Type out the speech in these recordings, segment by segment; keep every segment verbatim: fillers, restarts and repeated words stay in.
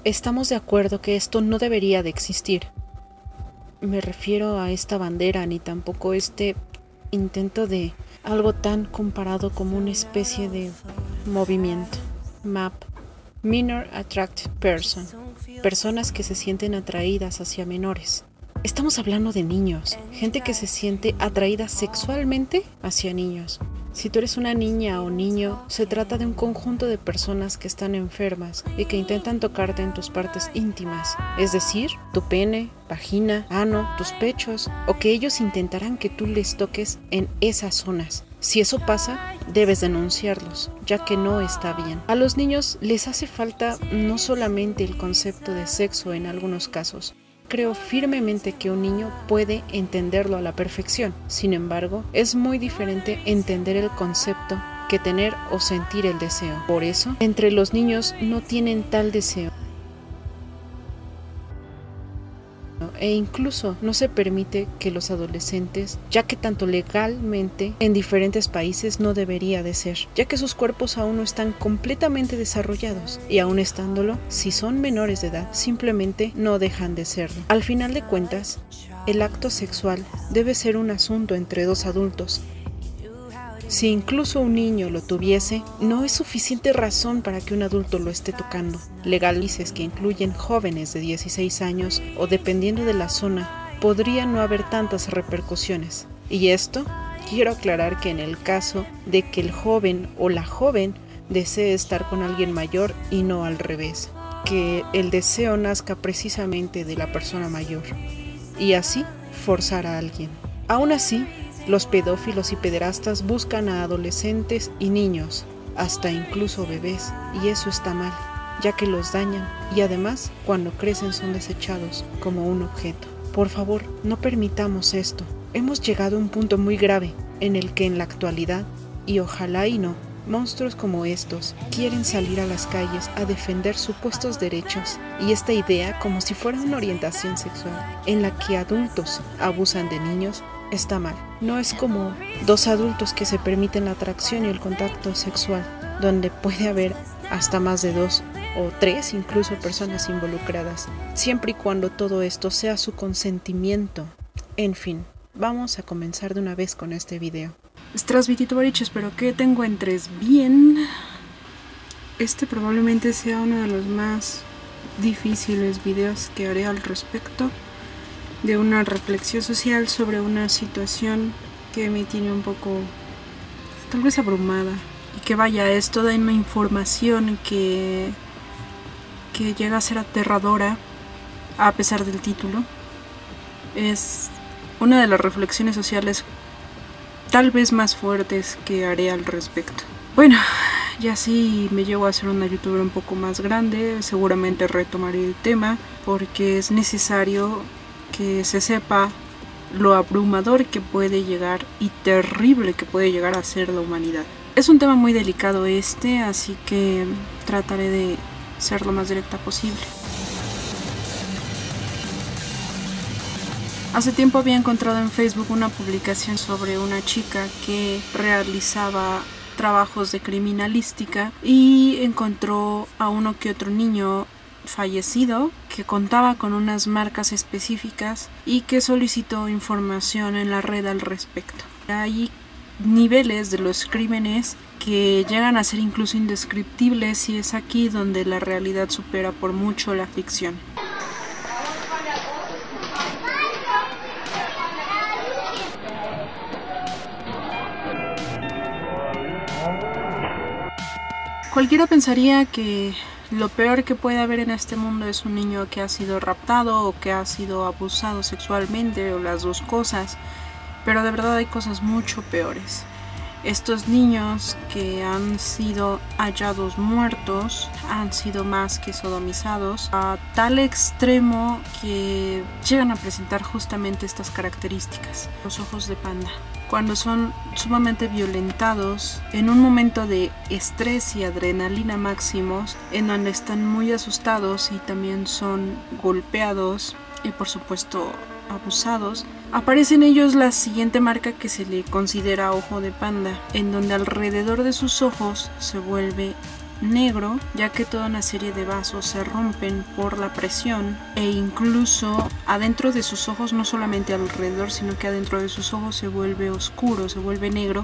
Estamos de acuerdo que esto no debería de existir. Me refiero a esta bandera ni tampoco este intento de algo tan comparado como una especie de movimiento. M A P, Minor Attracted Person, personas que se sienten atraídas hacia menores. Estamos hablando de niños, gente que se siente atraída sexualmente hacia niños. Si tú eres una niña o niño, se trata de un conjunto de personas que están enfermas y que intentan tocarte en tus partes íntimas, es decir, tu pene, vagina, ano, tus pechos, o que ellos intentarán que tú les toques en esas zonas. Si eso pasa, debes denunciarlos, ya que no está bien. A los niños les hace falta no solamente el concepto de sexo en algunos casos. Creo firmemente que un niño puede entenderlo a la perfección. Sin embargo, es muy diferente entender el concepto que tener o sentir el deseo. Por eso, entre los niños no tienen tal deseo. E incluso no se permite que los adolescentes, ya que tanto legalmente en diferentes países no debería de ser, ya que sus cuerpos aún no están completamente desarrollados y aún estándolo, si son menores de edad, simplemente no dejan de serlo. Al final de cuentas, el acto sexual debe ser un asunto entre dos adultos. Si incluso un niño lo tuviese, no es suficiente razón para que un adulto lo esté tocando. Legalices que incluyen jóvenes de dieciséis años o dependiendo de la zona, podría no haber tantas repercusiones. Y esto, quiero aclarar que en el caso de que el joven o la joven desee estar con alguien mayor y no al revés, que el deseo nazca precisamente de la persona mayor y así forzar a alguien. Aún así, los pedófilos y pederastas buscan a adolescentes y niños, hasta incluso bebés, y eso está mal, ya que los dañan y además cuando crecen son desechados como un objeto. Por favor, no permitamos esto. Hemos llegado a un punto muy grave en el que en la actualidad, y ojalá y no, monstruos como estos quieren salir a las calles a defender supuestos derechos y esta idea como si fuera una orientación sexual en la que adultos abusan de niños. Está mal. No es como dos adultos que se permiten la atracción y el contacto sexual, donde puede haber hasta más de dos o tres incluso personas involucradas, siempre y cuando todo esto sea su consentimiento. En fin, vamos a comenzar de una vez con este video. Strasvititovarich, espero que te encuentres bien. Este probablemente sea uno de los más difíciles videos que haré al respecto de una reflexión social sobre una situación que me tiene un poco tal vez abrumada y que vaya, es toda una información que que llega a ser aterradora a pesar del título. Es una de las reflexiones sociales tal vez más fuertes que haré al respecto. Bueno, ya si me llego a ser una youtuber un poco más grande, seguramente retomaré el tema porque es necesario que se sepa lo abrumador que puede llegar y terrible que puede llegar a ser la humanidad. Es un tema muy delicado este, así que trataré de ser lo más directa posible. Hace tiempo había encontrado en Facebook una publicación sobre una chica que realizaba trabajos de criminalística y encontró a uno que otro niño fallecido que contaba con unas marcas específicas y que solicitó información en la red al respecto. Hay niveles de los crímenes que llegan a ser incluso indescriptibles y es aquí donde la realidad supera por mucho la ficción. Cualquiera pensaría que lo peor que puede haber en este mundo es un niño que ha sido raptado o que ha sido abusado sexualmente o las dos cosas, pero de verdad hay cosas mucho peores. Estos niños que han sido hallados muertos han sido más que sodomizados a tal extremo que llegan a presentar justamente estas características, los ojos de panda. Cuando son sumamente violentados en un momento de estrés y adrenalina máximos, en donde están muy asustados y también son golpeados y por supuesto abusados, aparece en ellos la siguiente marca que se le considera ojo de panda, en donde alrededor de sus ojos se vuelve negro, ya que toda una serie de vasos se rompen por la presión e incluso adentro de sus ojos, no solamente alrededor, sino que adentro de sus ojos se vuelve oscuro, se vuelve negro.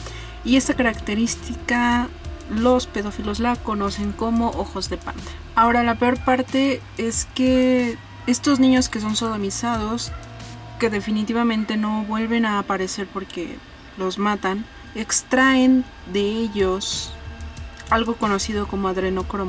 Y esta característica los pedófilos la conocen como ojos de panda. Ahora, la peor parte es que estos niños que son sodomizados, que definitivamente no vuelven a aparecer porque los matan, extraen de ellos algo conocido como adrenocromo,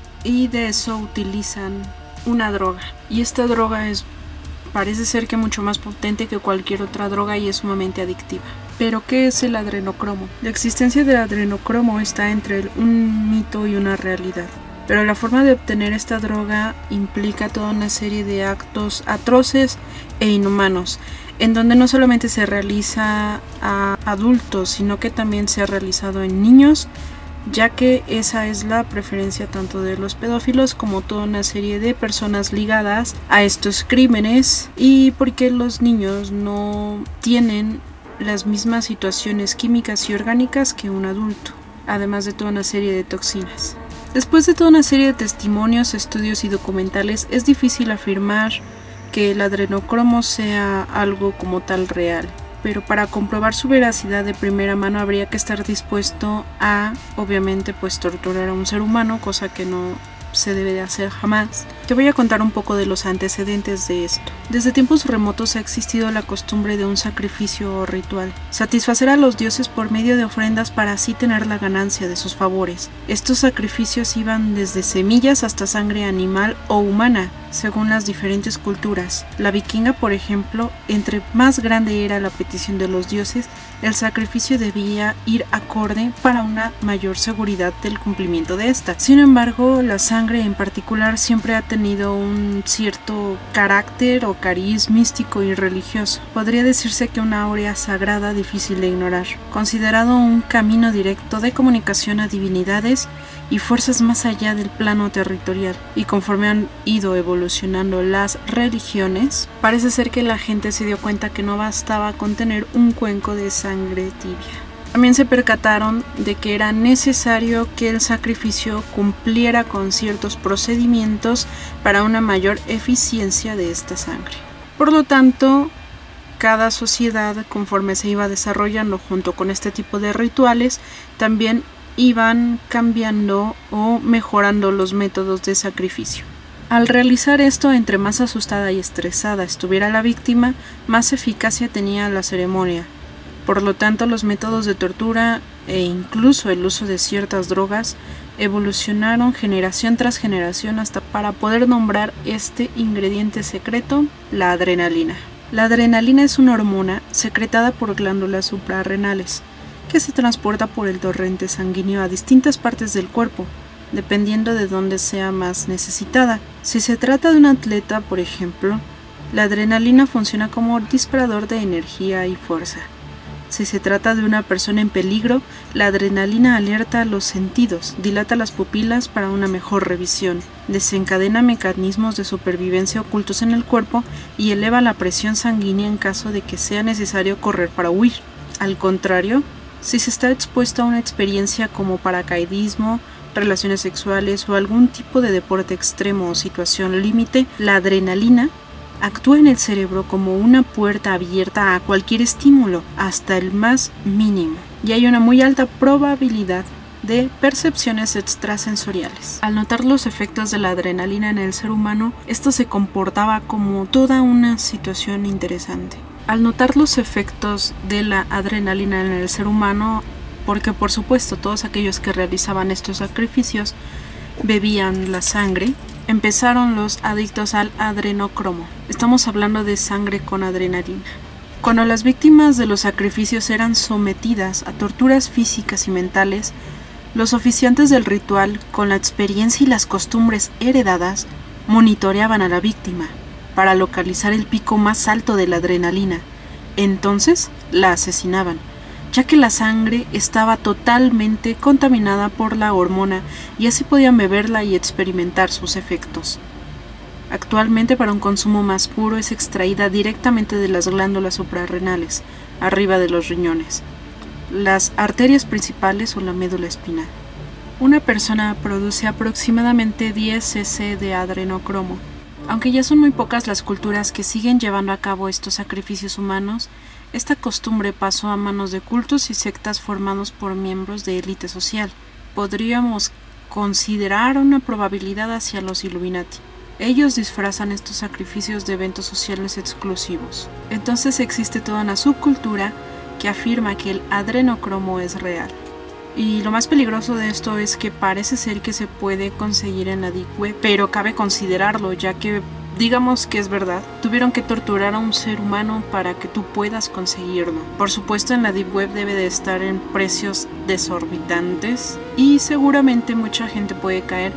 y de eso utilizan una droga, y esta droga es parece ser que mucho más potente que cualquier otra droga y es sumamente adictiva. ¿Pero qué es el adrenocromo? La existencia del adrenocromo está entre un mito y una realidad, pero la forma de obtener esta droga implica toda una serie de actos atroces e inhumanos, en donde no solamente se realiza a adultos, sino que también se ha realizado en niños, ya que esa es la preferencia tanto de los pedófilos como toda una serie de personas ligadas a estos crímenes, y porque los niños no tienen las mismas situaciones químicas y orgánicas que un adulto, además de toda una serie de toxinas. Después de toda una serie de testimonios, estudios y documentales, es difícil afirmar que el adrenocromo sea algo como tal real, pero para comprobar su veracidad de primera mano habría que estar dispuesto a, obviamente, pues torturar a un ser humano, cosa que no se debe de hacer jamás. Te voy a contar un poco de los antecedentes de esto. Desde tiempos remotos ha existido la costumbre de un sacrificio o ritual, satisfacer a los dioses por medio de ofrendas para así tener la ganancia de sus favores. Estos sacrificios iban desde semillas hasta sangre animal o humana, según las diferentes culturas. La vikinga, por ejemplo, entre más grande era la petición de los dioses, el sacrificio debía ir acorde para una mayor seguridad del cumplimiento de esta. Sin embargo, la sangre en particular siempre ha tenido un cierto carácter o cariz místico y religioso. Podría decirse que una áurea sagrada difícil de ignorar, considerado un camino directo de comunicación a divinidades y fuerzas más allá del plano territorial. Y conforme han ido evolucionando las religiones, parece ser que la gente se dio cuenta que no bastaba con tener un cuenco de sangre tibia. También se percataron de que era necesario que el sacrificio cumpliera con ciertos procedimientos para una mayor eficiencia de esta sangre. Por lo tanto, cada sociedad, conforme se iba desarrollando junto con este tipo de rituales, también iban cambiando o mejorando los métodos de sacrificio. Al realizar esto, entre más asustada y estresada estuviera la víctima, más eficacia tenía la ceremonia. Por lo tanto, los métodos de tortura e incluso el uso de ciertas drogas evolucionaron generación tras generación hasta para poder nombrar este ingrediente secreto, la adrenalina. La adrenalina es una hormona secretada por glándulas suprarrenales que se transporta por el torrente sanguíneo a distintas partes del cuerpo, dependiendo de dónde sea más necesitada. Si se trata de un atleta, por ejemplo, la adrenalina funciona como disparador de energía y fuerza. Si se trata de una persona en peligro, la adrenalina alerta a los sentidos, dilata las pupilas para una mejor revisión, desencadena mecanismos de supervivencia ocultos en el cuerpo y eleva la presión sanguínea en caso de que sea necesario correr para huir. Al contrario, si se está expuesto a una experiencia como paracaidismo, relaciones sexuales o algún tipo de deporte extremo o situación límite, la adrenalina actúa en el cerebro como una puerta abierta a cualquier estímulo, hasta el más mínimo, y hay una muy alta probabilidad de percepciones extrasensoriales. Al notar los efectos de la adrenalina en el ser humano, esto se comportaba como toda una situación interesante. Al notar los efectos de la adrenalina en el ser humano, porque por supuesto todos aquellos que realizaban estos sacrificios bebían la sangre, empezaron los adictos al adrenocromo. Estamos hablando de sangre con adrenalina. Cuando las víctimas de los sacrificios eran sometidas a torturas físicas y mentales, los oficiantes del ritual, con la experiencia y las costumbres heredadas, monitoreaban a la víctima para localizar el pico más alto de la adrenalina. Entonces la asesinaban, ya que la sangre estaba totalmente contaminada por la hormona y así podían beberla y experimentar sus efectos. Actualmente, para un consumo más puro, es extraída directamente de las glándulas suprarrenales, arriba de los riñones, las arterias principales o la médula espinal. Una persona produce aproximadamente diez cc de adrenocromo. Aunque ya son muy pocas las culturas que siguen llevando a cabo estos sacrificios humanos, esta costumbre pasó a manos de cultos y sectas formados por miembros de élite social. Podríamos considerar una probabilidad hacia los Illuminati. Ellos disfrazan estos sacrificios de eventos sociales exclusivos. Entonces existe toda una subcultura que afirma que el adrenocromo es real. Y lo más peligroso de esto es que parece ser que se puede conseguir en la Deep Web, pero cabe considerarlo, ya que, digamos que es verdad, tuvieron que torturar a un ser humano para que tú puedas conseguirlo. Por supuesto, en la Deep Web debe de estar en precios desorbitantes y seguramente mucha gente puede caer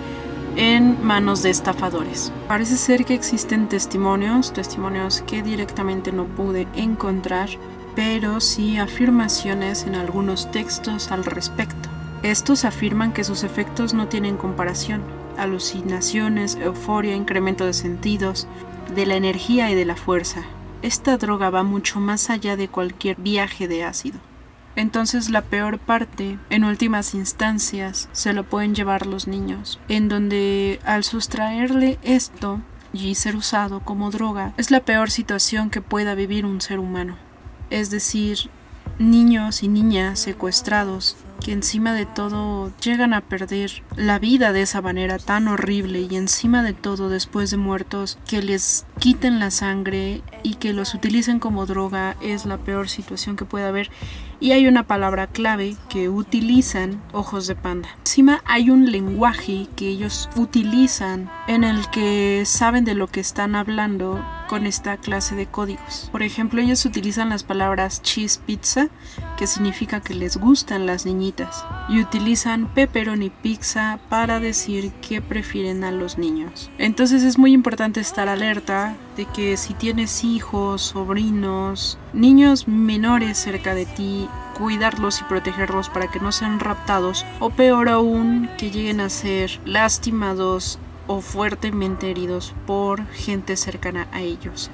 en manos de estafadores. Parece ser que existen testimonios, testimonios que directamente no pude encontrar, pero sí afirmaciones en algunos textos al respecto. Estos afirman que sus efectos no tienen comparación. Alucinaciones, euforia, incremento de sentidos, de la energía y de la fuerza. Esta droga va mucho más allá de cualquier viaje de ácido. Entonces la peor parte, en últimas instancias, se lo pueden llevar los niños, en donde al sustraerle esto y ser usado como droga, es la peor situación que pueda vivir un ser humano. Es decir, niños y niñas secuestrados que encima de todo llegan a perder la vida de esa manera tan horrible y encima de todo después de muertos que les quiten la sangre y que los utilicen como droga es la peor situación que puede haber. Y hay una palabra clave que utilizan: ojos de panda. Encima hay un lenguaje que ellos utilizan en el que saben de lo que están hablando con esta clase de códigos. Por ejemplo, ellos utilizan las palabras cheese pizza, que significa que les gustan las niñitas, y utilizan pepperoni pizza para decir que prefieren a los niños. Entonces es muy importante estar alerta de que si tienes hijos, sobrinos, niños menores cerca de ti, cuidarlos y protegerlos para que no sean raptados, o peor aún, que lleguen a ser lastimados o fuertemente heridos por gente cercana a ellos.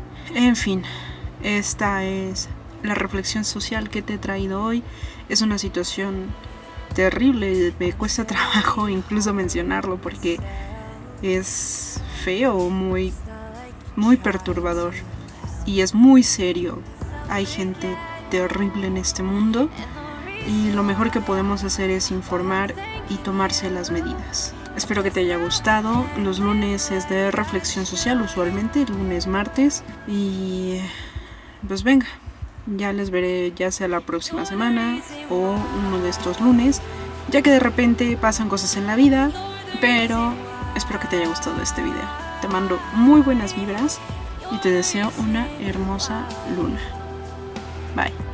En fin, esta es la reflexión social que te he traído hoy. Es una situación terrible, me cuesta trabajo incluso mencionarlo porque es feo, muy, muy perturbador y es muy serio. Hay gente terrible en este mundo y lo mejor que podemos hacer es informar y tomarse las medidas. Espero que te haya gustado. Los lunes es de reflexión social usualmente, lunes, martes, y pues venga, ya les veré ya sea la próxima semana o uno de estos lunes, ya que de repente pasan cosas en la vida, pero espero que te haya gustado este video. Te mando muy buenas vibras y te deseo una hermosa luna. Bye.